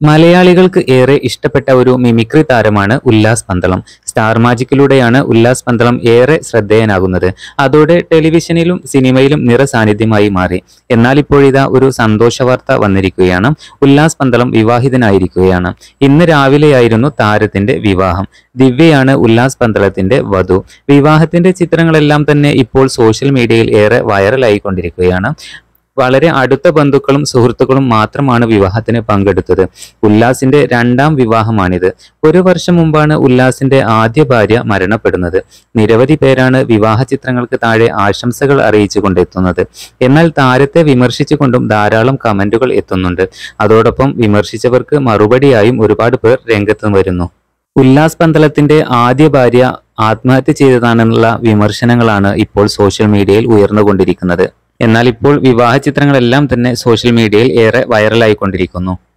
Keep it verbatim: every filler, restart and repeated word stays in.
മലയാളികൾക്ക് ഏറെ ഇഷ്ടപ്പെട്ട ഒരു മിമിക്രി താരമാണ് ഉല്ലാസ് പന്തളം. സ്റ്റാർ മാജിക്കിലൂടെയാണ് ഉല്ലാസ് പന്തളം ഏറെ ശ്രദ്ധേയനാകുന്നത്. അതോടെ ടെലിവിഷനിലും സിനിമയിലും നിറസാന്നിധ്യമായി മാറി. എന്നാൽ ഇപ്പോഴിതാ ഒരു സന്തോഷ വാർത്ത വന്നിരിക്കുകയാണ്. ഉല്ലാസ് പന്തളം വിവാഹിതനായിരിക്കുകയാണ്. ഇന്ന് രാവിലെയായിരുന്നു താരത്തിന്റെ വിവാഹം. ദിവ്യയാണ് ഉല്ലാസ് പന്തളത്തിന്റെ വധു. വിവാഹത്തിന്റെ ചിത്രങ്ങളെല്ലാം തന്നെ ഇപ്പോൾ സോഷ്യൽ മീഡിയയിൽ ഏറെ വൈറലായിക്കൊണ്ടിരിക്കുകയാണ്. വളരെ അടുത്ത ബന്ധുക്കളും സുഹൃത്തുക്കളും മാത്രമാണ് വിവാഹത്തിന് പങ്കെടുത്തത്. ഉല്ലാസിന്റെ രണ്ടാം വിവാഹമാണിത്. ഒരു വർഷം മുമ്പാണ് ഉല്ലാസിന്റെ ആദ്യ ഭാര്യ മരണപ്പെടുന്നത്. നിരവധി പേരാണ് വിവാഹ ചിത്രങ്ങൾക്ക് താഴെ ആശംസകൾ അറിയിച്ചുകൊണ്ടെത്തുന്നത്. എന്നാൽ താരത്തെ വിമർശിച്ചുകൊണ്ടും ധാരാളം കമന്റുകൾ എത്തുന്നുണ്ട്. അതോടൊപ്പം വിമർശിച്ചവർക്ക് മറുപടിയായും ഒരുപാട് പേർ രംഗത്ത് വരുന്നു. ഉല്ലാസ് പന്തളത്തിന്റെ ആദ്യ ഭാര്യ ആത്മഹത്യ ചെയ്തതാണെന്നുള്ള വിമർശനങ്ങളാണ് ഇപ്പോൾ സോഷ്യൽ മീഡിയയിൽ ഉയർന്നുകൊണ്ടിരിക്കുന്നത്. എന്നാൽ ഇപ്പോൾ വിവാഹ ചിത്രങ്ങളെല്ലാം തന്നെ സോഷ്യൽ മീഡിയയിൽ ഏറെ വൈറലായിക്കൊണ്ടിരിക്കുന്നു.